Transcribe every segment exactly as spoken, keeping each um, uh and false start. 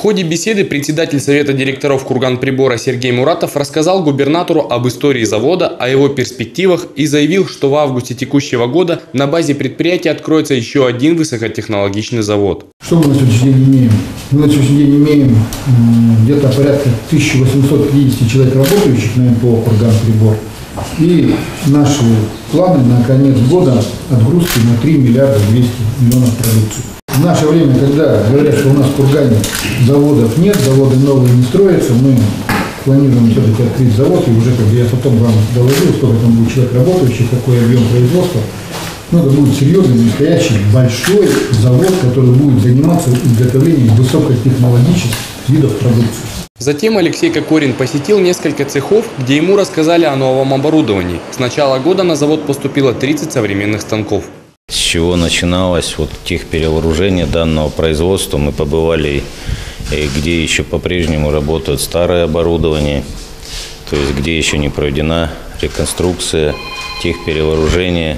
ходе беседы председатель Совета директоров Курганприбора Сергей Муратов рассказал губернатору об истории завода, о его перспективах и заявил, что в августе текущего года на базе предприятия откроется еще один высокотехнологичный завод. Что мы на сегодняшний день имеем? Мы на сегодняшний день имеем где-то порядка тысячи восьмисот пятидесяти человек, работающих на эм пэ о Курганприбор. И наши планы на конец года отгрузки на три миллиарда двести миллионов продукции. В наше время, когда говорят, что у нас в Кургане заводов нет, заводы новые не строятся, мы планируем все-таки открыть завод, и уже, как я потом вам доложил, сколько там будет человек работающих, какой объем производства. Но это будет серьезный, настоящий, большой завод, который будет заниматься изготовлением высокотехнологичных видов продукции. Затем Алексей Кокорин посетил несколько цехов, где ему рассказали о новом оборудовании. С начала года на завод поступило тридцать современных станков. С чего начиналось вот техперевооружение данного производства, мы побывали, где еще по-прежнему работает старое оборудование, то есть где еще не проведена реконструкция, техперевооружение.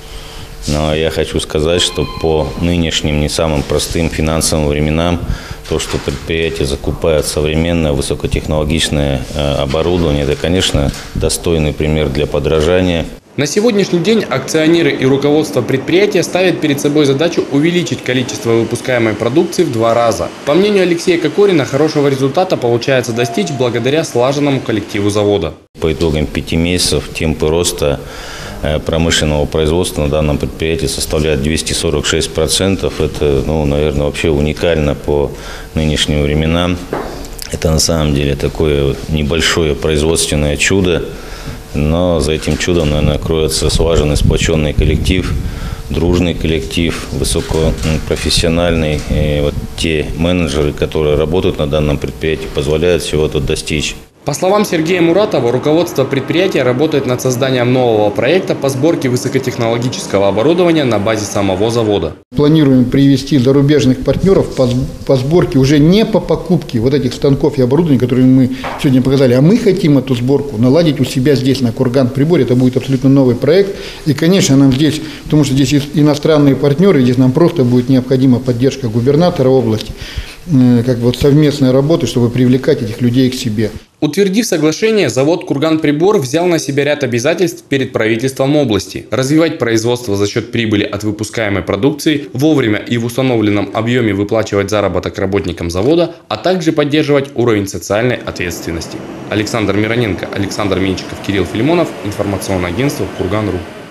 Но я хочу сказать, что по нынешним не самым простым финансовым временам, то, что предприятие закупает современное высокотехнологичное оборудование, это, конечно, достойный пример для подражания. На сегодняшний день акционеры и руководство предприятия ставят перед собой задачу увеличить количество выпускаемой продукции в два раза. По мнению Алексея Кокорина, хорошего результата получается достичь благодаря слаженному коллективу завода. По итогам пяти месяцев темпы роста промышленного производства на данном предприятии составляют двести сорок шесть процентов. Это, ну, наверное, вообще уникально по нынешним временам. Это на самом деле такое небольшое производственное чудо. Но за этим чудом, наверное, кроется слаженный, сплоченный коллектив, дружный коллектив, высокопрофессиональный. И вот те менеджеры, которые работают на данном предприятии, позволяют всего этого достичь. По словам Сергея Муратова, руководство предприятия работает над созданием нового проекта по сборке высокотехнологического оборудования на базе самого завода. Планируем привести зарубежных партнеров по, по сборке уже не по покупке вот этих станков и оборудования, которые мы сегодня показали, а мы хотим эту сборку наладить у себя здесь, на Курганприборе. Это будет абсолютно новый проект. И, конечно, нам здесь, потому что здесь иностранные партнеры, здесь нам просто будет необходима поддержка губернатора области, как вот совместной работы, чтобы привлекать этих людей к себе. Утвердив соглашение, завод Курганприбор взял на себя ряд обязательств перед правительством области. Развивать производство за счет прибыли от выпускаемой продукции, вовремя и в установленном объеме выплачивать заработок работникам завода, а также поддерживать уровень социальной ответственности. Александр Мироненко, Александр Меньшиков, Кирилл Филимонов. Информационное агентство Курган точка ру.